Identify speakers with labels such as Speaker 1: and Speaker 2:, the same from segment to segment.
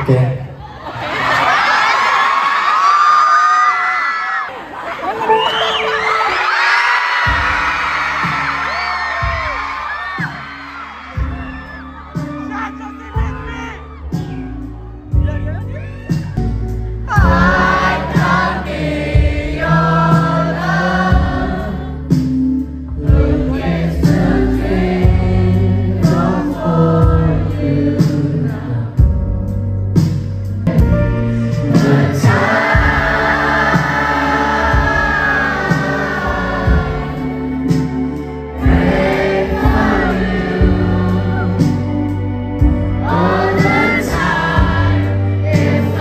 Speaker 1: Okay.
Speaker 2: All the time, if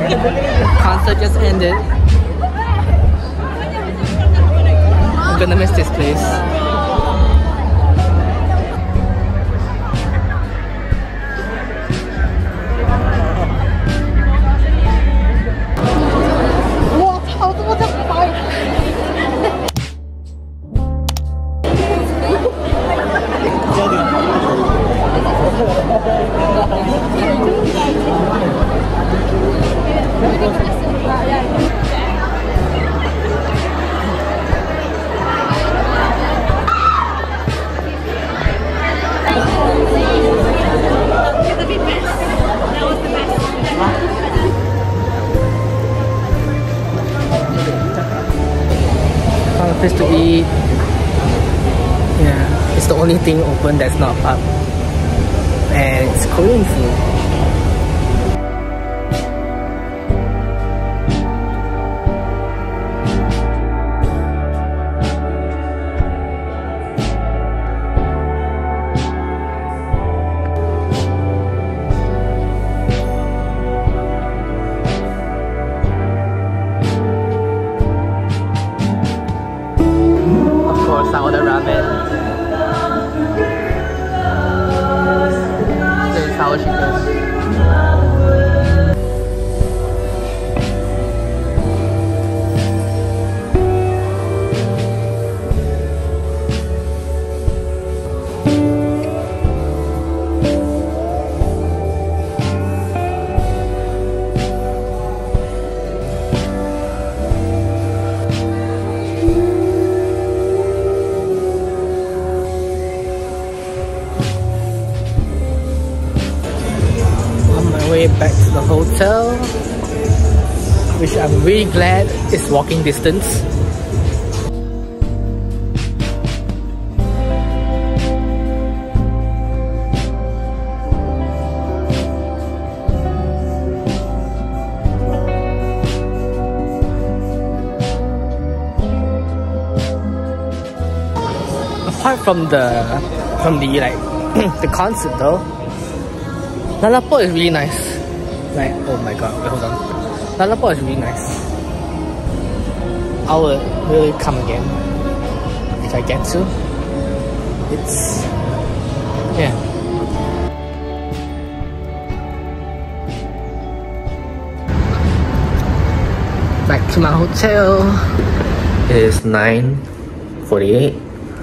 Speaker 1: Concert just ended. I'm gonna miss this place. Place to eat. Yeah, it's the only thing open that's not pub, and it's Korean food. I ordered ramen. This is sour chicken. Way back to the hotel, which I'm really glad is walking distance. Apart from the like the concert though, Lalaport is really nice. Like, oh my god, wait, hold on. Lalaport is really nice. I will really come again if I get to. It's, yeah. Back to my hotel. It is 9:48.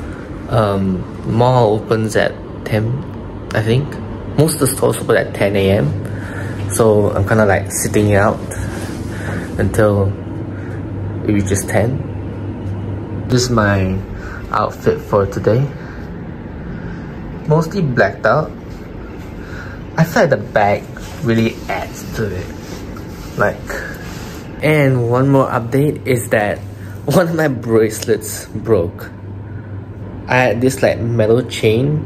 Speaker 1: Mall opens at 10, I think. Most of the stores open at 10 AM. So I'm kind of like sitting it out until it reaches 10. This is my outfit for today. Mostly blacked out. I feel like the bag really adds to it. Like, and one more update is that one of my bracelets broke. I had this like metal chain,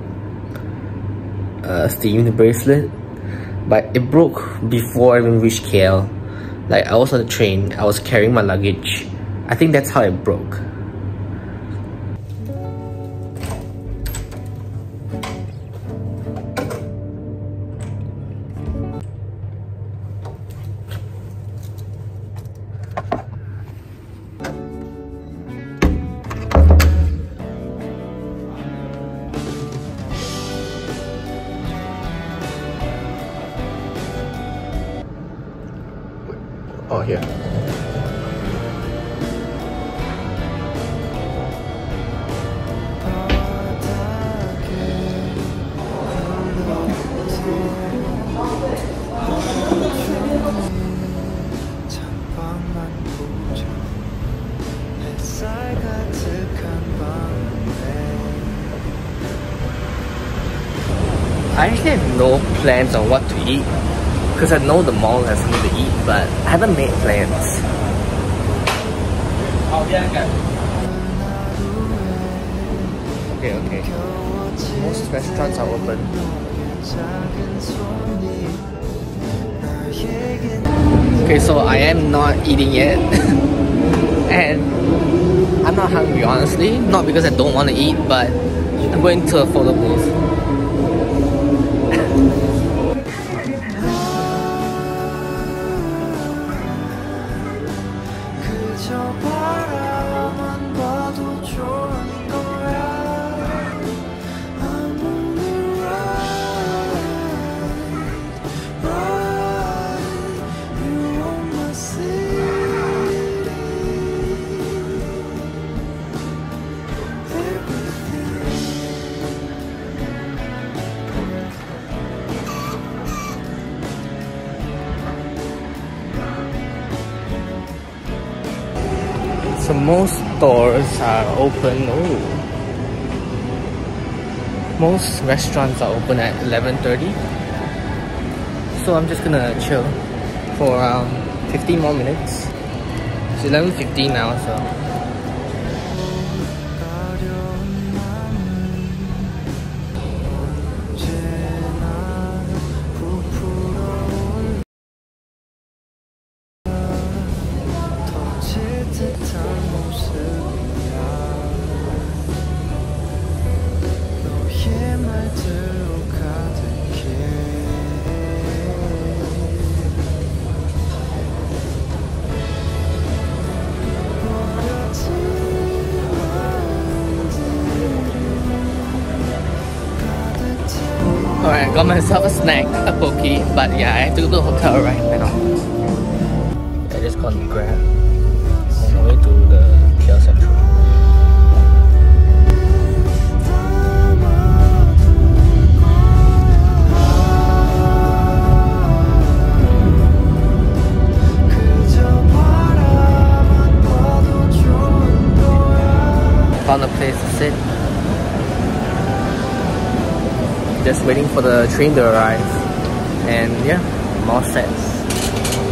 Speaker 1: steam bracelet, but it broke before I even reached KL. Like, I was on the train, I was carrying my luggage. I think that's how it broke. Oh, here. I actually have no plans on what to eat, because I know the mall has something to eat, but I haven't made plans. Okay. Most restaurants are open. Okay, so I am not eating yet. And I'm not hungry, honestly. Not because I don't want to eat, but I'm going to a photo booth. most stores are open. Oh, most restaurants are open at 11:30. So I'm just gonna chill for around 15 more minutes. It's 11:15 now, so. Alright, I got myself a snack, a Poke, but yeah, I have to go to the hotel right now. I just got on Grab on the way to the KL Central. Found a place to sit. Just waiting for the train to arrive, and yeah, I'm all set.